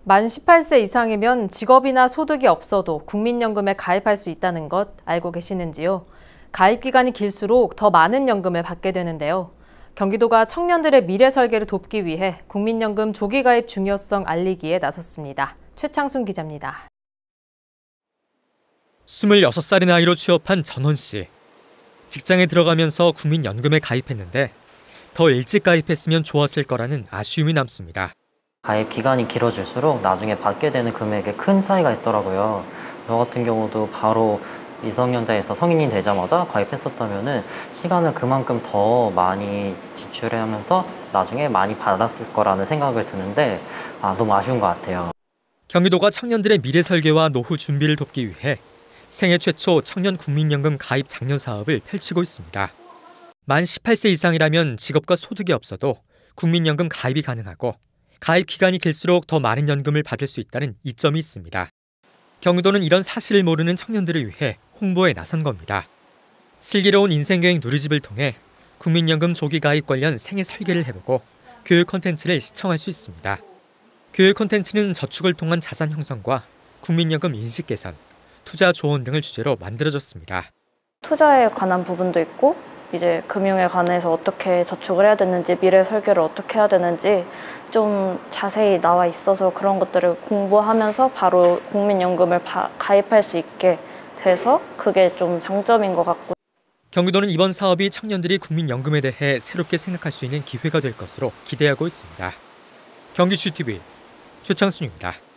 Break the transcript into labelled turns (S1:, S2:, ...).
S1: 만 18세 이상이면 직업이나 소득이 없어도 국민연금에 가입할 수 있다는 것 알고 계시는지요? 가입 기간이 길수록 더 많은 연금을 받게 되는데요. 경기도가 청년들의 미래 설계를 돕기 위해 국민연금 조기 가입 중요성 알리기에 나섰습니다. 최창순 기자입니다.
S2: 26살의 나이로 취업한 전원 씨. 직장에 들어가면서 국민연금에 가입했는데 더 일찍 가입했으면 좋았을 거라는 아쉬움이 남습니다.
S3: 가입 기간이 길어질수록 나중에 받게 되는 금액에 큰 차이가 있더라고요. 저 같은 경우도 바로 미성년자에서 성인이 되자마자 가입했었다면 시간을 그만큼 더 많이 지출하면서 나중에 많이 받았을 거라는 생각을 드는데 너무 아쉬운 것 같아요.
S2: 경기도가 청년들의 미래 설계와 노후 준비를 돕기 위해 생애 최초 청년 국민연금 가입 장려 사업을 펼치고 있습니다. 만 18세 이상이라면 직업과 소득이 없어도 국민연금 가입이 가능하고 가입 기간이 길수록 더 많은 연금을 받을 수 있다는 이점이 있습니다. 경기도는 이런 사실을 모르는 청년들을 위해 홍보에 나선 겁니다. 슬기로운 인생여행 누리집을 통해 국민연금 조기 가입 관련 생애 설계를 해보고 교육 콘텐츠를 시청할 수 있습니다. 교육 콘텐츠는 저축을 통한 자산 형성과 국민연금 인식 개선, 투자 조언 등을 주제로 만들어졌습니다.
S4: 투자에 관한 부분도 있고 이제 금융에 관해서 어떻게 저축을 해야 되는지, 미래 설계를 어떻게 해야 되는지 좀 자세히 나와 있어서 그런 것들을 공부하면서 바로 국민연금을 가입할 수 있게 돼서 그게 좀 장점인 것 같고.
S2: 경기도는 이번 사업이 청년들이 국민연금에 대해 새롭게 생각할 수 있는 기회가 될 것으로 기대하고 있습니다. 경기GTV 최창순입니다.